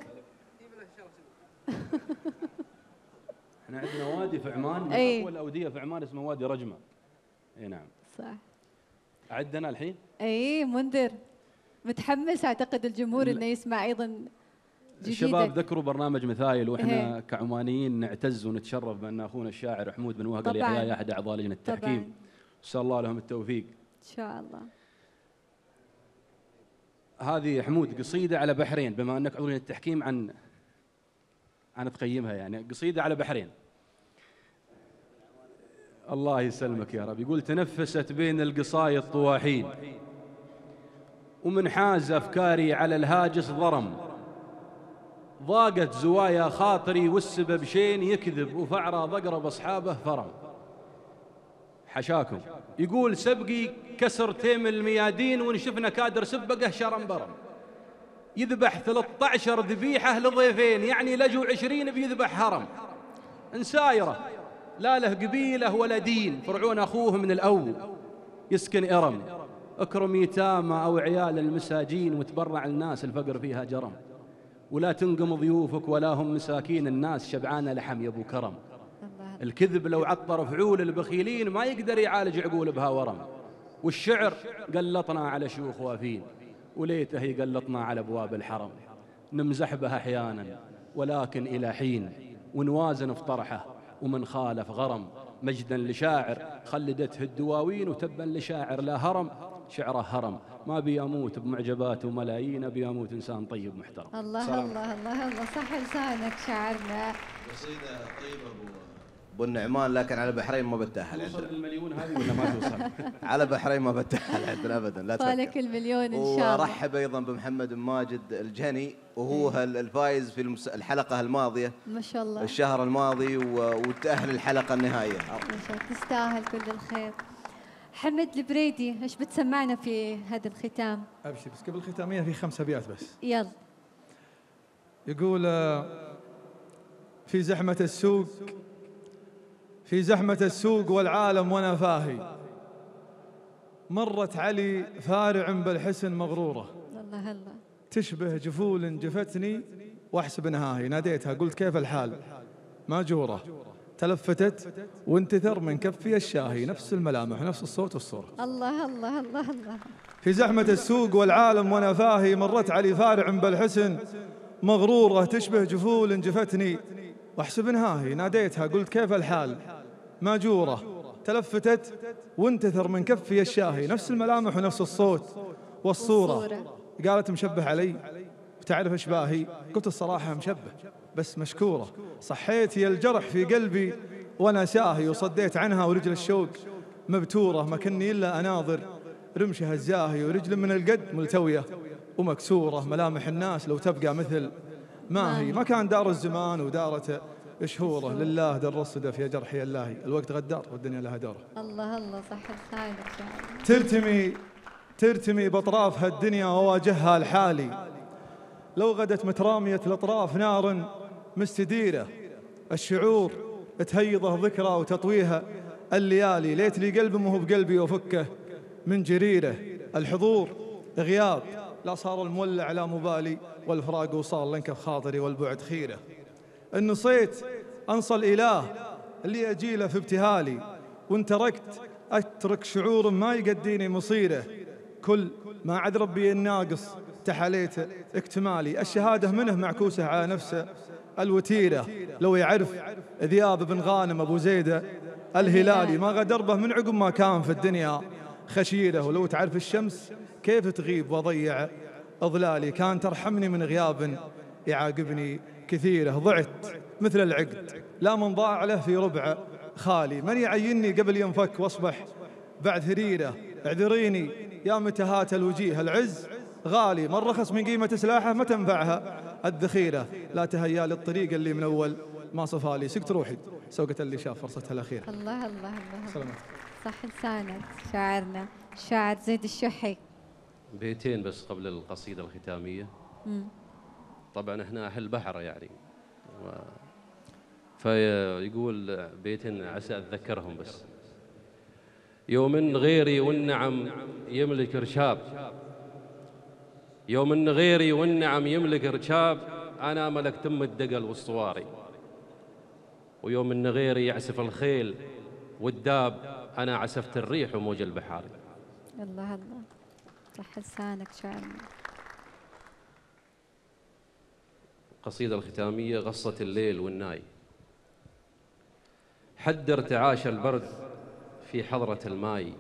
[SPEAKER 4] احنا عندنا وادي في عمان من
[SPEAKER 1] أي.
[SPEAKER 4] اقوى الاوديه في عمان اسمه وادي رجمه. اي نعم
[SPEAKER 1] صح.
[SPEAKER 4] عندنا الحين.
[SPEAKER 1] اي منذر متحمس اعتقد الجمهور انه يسمع ايضا جديدك.
[SPEAKER 4] الشباب ذكروا برنامج مثايل، واحنا
[SPEAKER 1] إيه.
[SPEAKER 4] كعمانيين نعتز ونتشرف بان اخونا الشاعر حمود بن وهق
[SPEAKER 1] طبعاً.
[SPEAKER 4] اليحيى احد اعضاء لجنه التحكيم، نسال الله لهم التوفيق
[SPEAKER 1] ان شاء الله.
[SPEAKER 4] هذه حمود قصيده على بحرين، بما انك عضو لجنه التحكيم عن عن تقيمها، يعني قصيده على بحرين. الله يسلمك يا رب. يقول تنفست بين القصايد طواحين، ومن حاز افكاري على الهاجس ضرم، ضاقت زوايا خاطري والسبب شين يكذب، وفعرة ضقرب اصحابه فرم. حشاكم. يقول سبقي كسر تيم الميادين، ونشفنا كادر سبقه شرم برم، يذبح ثلاثة عشر ذبيحة لضيفين، يعني لجو عشرين بيذبح هرم. انسايرة لا له قبيلة ولا دين، فرعون أخوه من الأو يسكن إرم، اكرم يتامى أو عيال المساجين، وتبرع الناس الفقر فيها جرم، ولا تنقم ضيوفك ولا هم مساكين، الناس شبعانة لحم يا أبو كرم. الكذب لو عطر فعول البخيلين، ما يقدر يعالج عقول بها ورم. والشعر قلطنا على شيوخ وافين، وليته يقلطنا على أبواب الحرم. نمزح بها أحيانا ولكن إلى حين، ونوازن في طرحه ومن خالف غرم. مجدا لشاعر خلدته الدواوين، وتبا لشاعر لا هرم، شعره هرم. ما بيموت بمعجبات وملايين، بيموت إنسان طيب محترم.
[SPEAKER 1] الله
[SPEAKER 4] سلام.
[SPEAKER 1] الله الله الله صح لسانك شاعرنا.
[SPEAKER 5] قصيدة طيبة أبو ابو النعمان، لكن على بحرين ما بتأهل عندنا.
[SPEAKER 4] توصل المليون هذه ولا ما توصل؟
[SPEAKER 5] على بحرين ما بتأهل عندنا ابدا، لا تفكر.
[SPEAKER 1] فالك المليون ان شاء الله.
[SPEAKER 5] ورحب ايضا بمحمد بن ماجد الجهني، وهو الفايز في المس... الحلقة الماضية
[SPEAKER 1] ما شاء الله
[SPEAKER 5] الشهر الماضي، و... وتأهل الحلقة النهائية.
[SPEAKER 1] ما شاء الله تستاهل كل الخير. حمد البريدي ايش بتسمعنا في هذا الختام؟
[SPEAKER 3] ابشر، بس قبل الختامية في خمس ابيات بس.
[SPEAKER 1] يلا.
[SPEAKER 3] يقول في زحمة السوق في زحمة السوق والعالم وانا فاهي، مرت علي فارع بالحسن مغرورة،
[SPEAKER 1] الله الله
[SPEAKER 3] تشبه جفول جفتني واحسب نهاهي، ناديتها قلت كيف الحال ماجورة، تلفتت وانتثر من كفي الشاهي، نفس الملامح نفس الصوت والصورة.
[SPEAKER 1] الله الله الله الله.
[SPEAKER 3] في زحمة السوق والعالم وانا فاهي، مرت علي فارع بالحسن مغرورة، تشبه جفول جفتني واحسب نهاهي، ناديتها قلت كيف الحال ماجورة، تلفتت وانتثر من كفي الشاهي، نفس الملامح ونفس الصوت والصورة. قالت مشبه علي وتعرف اشباهي، قلت الصراحة مشبه بس مشكورة، صحيت يا الجرح في قلبي وانا ساهي، وصديت عنها ورجل الشوق مبتورة، ما كني الا اناظر رمشها الزاهي، ورجل من القد ملتوية ومكسورة، ملامح الناس لو تبقى مثل ما هي، ما كان دار الزمان ودارت شهوره، لله در الصدف يا جرحي اللهي، الوقت غدار والدنيا لها دور.
[SPEAKER 1] الله الله صح لسانك شاعر.
[SPEAKER 3] ترتمي ترتمي باطرافها الدنيا وواجهها الحالي، لو غدت مترامية الاطراف نار مستديرة، الشعور تهيضه ذكرى وتطويها الليالي، ليت لي قلب مو بقلبي وفكه من جريره، الحضور غياب لا صار المولع لا مبالي، والفراق وصال لنكف خاطري والبعد خيره، النصيت أنصى الإله اللي أجيله في ابتهالي، وإن تركت أترك شعور ما يقديني مصيره، كل ما عد ربي الناقص تحليت اكتمالي. الشهادة منه معكوسة على نفسه الوتيرة، لو يعرف ذياب بن غانم أبو زيدة الهلالي ما غدر به من عقب ما كان في الدنيا خشيرة. ولو تعرف الشمس كيف تغيب وضيع أظلالي، كان ترحمني من غياب يعاقبني كثيرة. ضعت مثل العقد لا من ضاع له في ربع خالي، من يعيني قبل ينفك واصبح بعد هريرة. اعذريني يا متهات الوجيه العز غالي، من رخص من قيمة سلاحه ما تنفعها الذخيرة. لا تهيا للطريق اللي من أول ما صفالي، سكت روحي سوقة اللي شاف فرصتها الأخيرة.
[SPEAKER 1] الله الله الله
[SPEAKER 3] سلامات.
[SPEAKER 1] صح لسانك شاعرنا الشاعر زيد الشحي.
[SPEAKER 2] بيتين بس قبل القصيدة الختامية.
[SPEAKER 1] مم.
[SPEAKER 2] طبعا احنا أهل بحر يعني و... فيقول بيتين عسى أتذكرهم بس. يوم إن غيري والنعم يملك رشاب، يوم إن غيري والنعم يملك رشاب، أنا ملكت أم الدقل والصواري. ويوم إن غيري يعسف الخيل والداب، أنا عسفت الريح وموج البحار.
[SPEAKER 1] الله الله صح لسانك شاعرنا.
[SPEAKER 2] القصيدة الختامية غصة الليل والناي. حد ارتعاش البرد في حضرة الماي،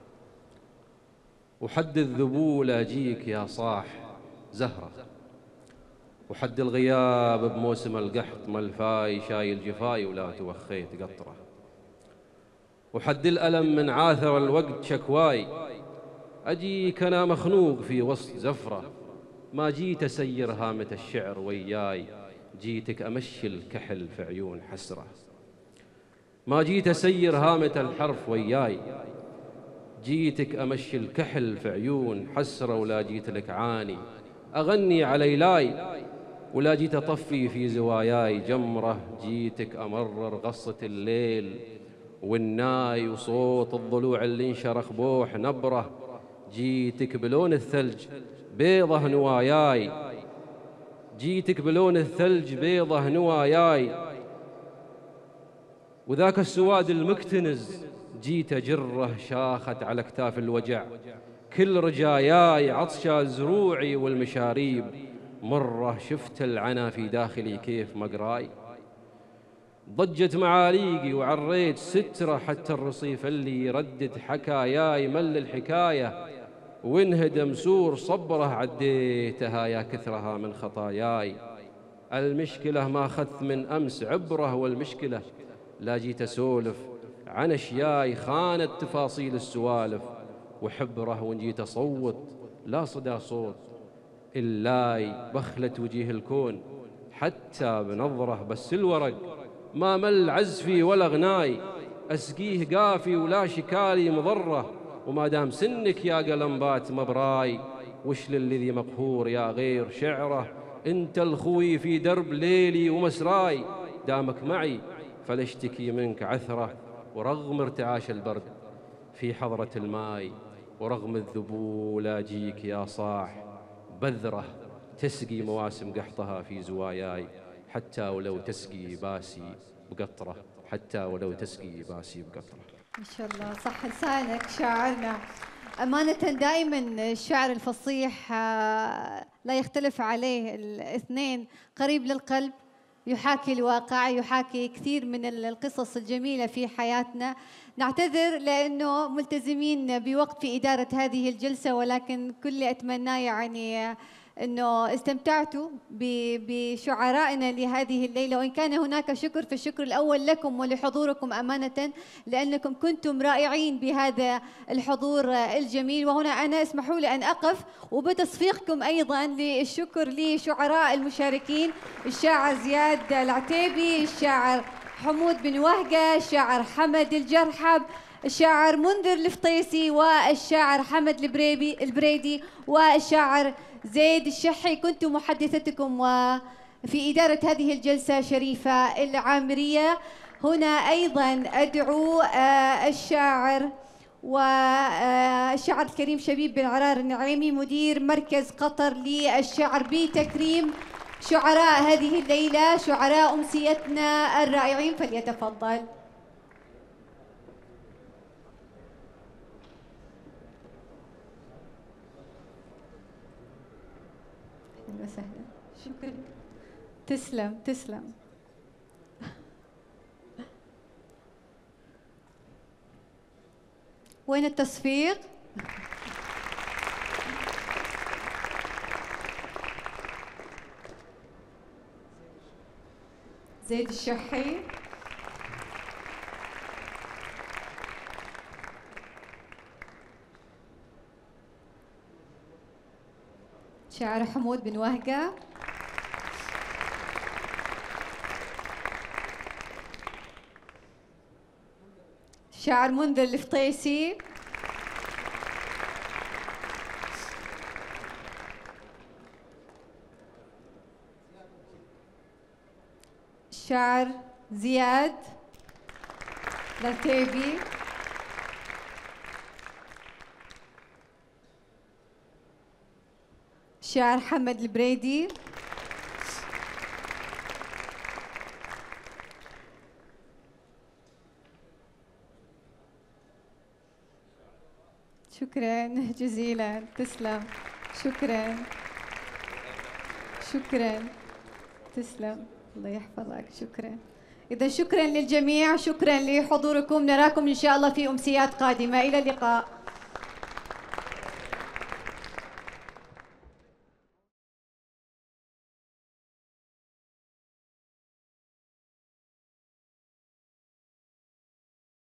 [SPEAKER 2] وحد الذبول أجيك يا صاح زهرة، وحد الغياب بموسم القحط ملفاي شايل جفاي ولا توخيت قطرة، وحد الألم من عاثر الوقت شكواي، أجيك أنا مخنوق في وسط زفرة، ما جيت أسير هامة الشعر وياي، جيتك أمشي الكحل في عيون حسرة، ما جيت أسير هامة الحرف وياي، جيتك أمشي الكحل في عيون حسرة، ولا جيت لك عاني أغني على لاي، ولا جيت أطفي في زواياي جمرة، جيتك أمرر غصة الليل والناي وصوت الضلوع اللي انشرخ بوح نبره، جيتك بلون الثلج بيضه نواياي، جيتك بلون الثلج بيضه نواياي، وذاك السواد المكتنز جيت أجره شاخت على أكتاف الوجع، كل رجاياي عطشا زروعي والمشاريب، مرة شفت العنا في داخلي كيف مقراي، ضجت معاليقي وعريت سترة، حتى الرصيف اللي يردد حكاياي مل الحكاية، وانهدم سور صبره عديتها يا كثرها من خطاياي، المشكلة ما أخذت من أمس عبره، والمشكلة لا جيت أسولف عن أشياي خانت تفاصيل السوالف، وحبره وإن جيت أصوت لا صدى صوت، إلاي بخلت وجيه الكون حتى بنظره، بس الورق ما مل عزفي ولا غناي، أسقيه قافي ولا شكالي مضرة، وما دام سنك يا قلمبات مبراي، وش للذي مقهور يا غير شعره، انت الخوي في درب ليلي ومسراي، دامك معي فلاشتكي منك عثرة، ورغم ارتعاش البرد في حضرة الماي، ورغم الذبول أجيك يا صاح بذرة، تسقي مواسم قحطها في زواياي، حتى ولو تسقي باسي بقطرة، حتى ولو تسقي باسي بقطرة.
[SPEAKER 1] ما شاء الله صح لسانك شاعرنا. أمانة دائما الشعر الفصيح لا يختلف عليه الاثنين، قريب للقلب، يحاكي الواقع، يحاكي كثير من القصص الجميلة في حياتنا. نعتذر لأنه ملتزمين بوقت في إدارة هذه الجلسة، ولكن كل اللي أتمناه يعني أنه استمتعتوا بشعرائنا لهذه الليلة، وإن كان هناك شكر فالشكر الأول لكم ولحضوركم أمانة، لأنكم كنتم رائعين بهذا الحضور الجميل. وهنا أنا اسمحوا لي أن أقف وبتصفيقكم أيضا للشكر لشعراء المشاركين، الشاعر زياد العتيبي، الشاعر حمود بن وهقة، الشاعر حمد الجرحب، الشاعر منذر الفطيسي، والشاعر حمد البريبي البريدي، والشاعر زيد الشحي. كنت محدثتكم وفي إدارة هذه الجلسة شريفة العامرية. هنا أيضا أدعو الشاعر والشاعر الكريم شبيب بن عرار النعيمي، مدير مركز قطر للشعر، بتكريم شعراء هذه الليلة، شعراء أمسيتنا الرائعين، فليتفضل. أهلا وسهلا. شكرا. تسلم تسلم. وين التصفيق؟ زيد الشحي. شاعر حمود بن وهقة. شاعر منذر الفطيسي. شاعر زياد العتيبي. شاعر حمد البريدي. شكرا جزيلا. تسلم. شكرا شكرا. تسلم. الله يحفظك. شكرا. إذا شكرا للجميع، شكرا لحضوركم، نراكم إن شاء الله في أمسيات قادمة. إلى اللقاء.